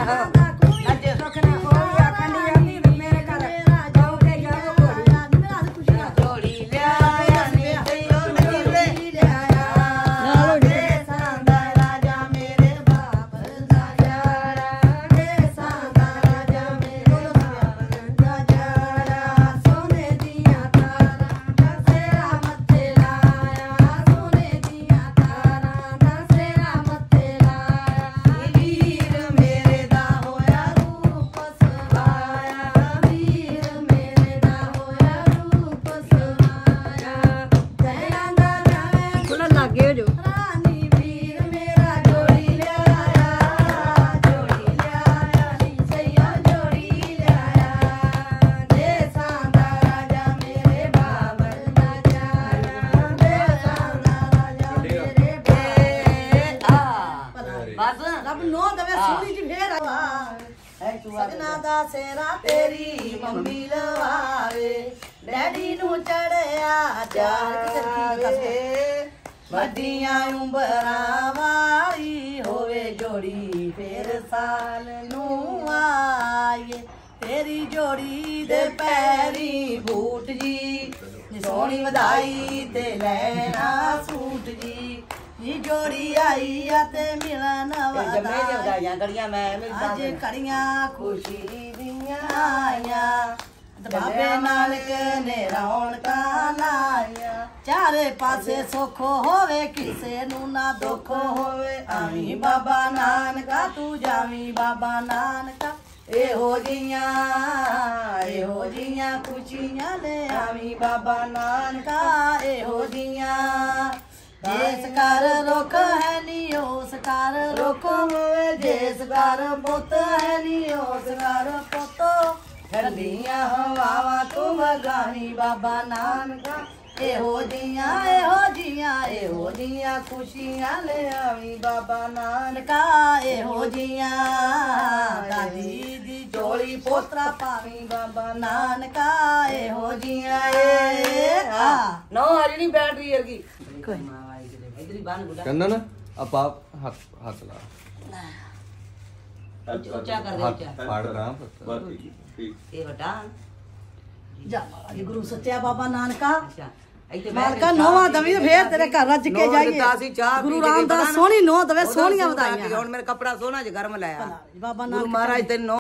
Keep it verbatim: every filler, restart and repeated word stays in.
सजना दा सेरा तेरी मम्मी लवावे डैडी नू चढ़िया चाहे वड्डियां उम्बरां वाली होवे जोड़ी फिर साल नू आए तेरी जोड़ी दे पैरी बूट जी सोहनी वधाई ते लैना सूट जी नी जोड़ी आई ते मिलन वधाई कड़ियां मैं अज कड़ियां खुशी दियां आया बाबे नानक ने रौनकां लाया चारे पासे सुख होवे किसे नू ना दुख होवे आवी बाबा नानका तू जावी बाबा नानका एहो जियां एहो जियां खुशियां ले आवी बाबा नानका एहो जियां जिस घर रुख है नी उस घर रुख होवे जिस घर पुत है नी उस घर पुतो ठंडियां हवावां तू वगानी बाबा नानका एहो जियां एहो जियां एहो जियां खुशियां ले आवी बाबा नानका एहो जियां दादी दी झोली पोतरा पावी बाबा नानका एहो जियां ए आ नो हरी नी बैटरी वर्गी करना ना अब आप हाथ हाथ ला ऊंचा कर दे ऊंचा फाड़ रहा ये बटा जा ये गुरु सच्चा बाबा नानका मालका नोवा दवी फेर तेरे घर रज के जाइए गुरु रामदास सोहनी नो दवे सोहनियां बधाइयां हुन मेरा कपड़ा सोहना ज घर में लाया बाबा नानक महाराज तेरे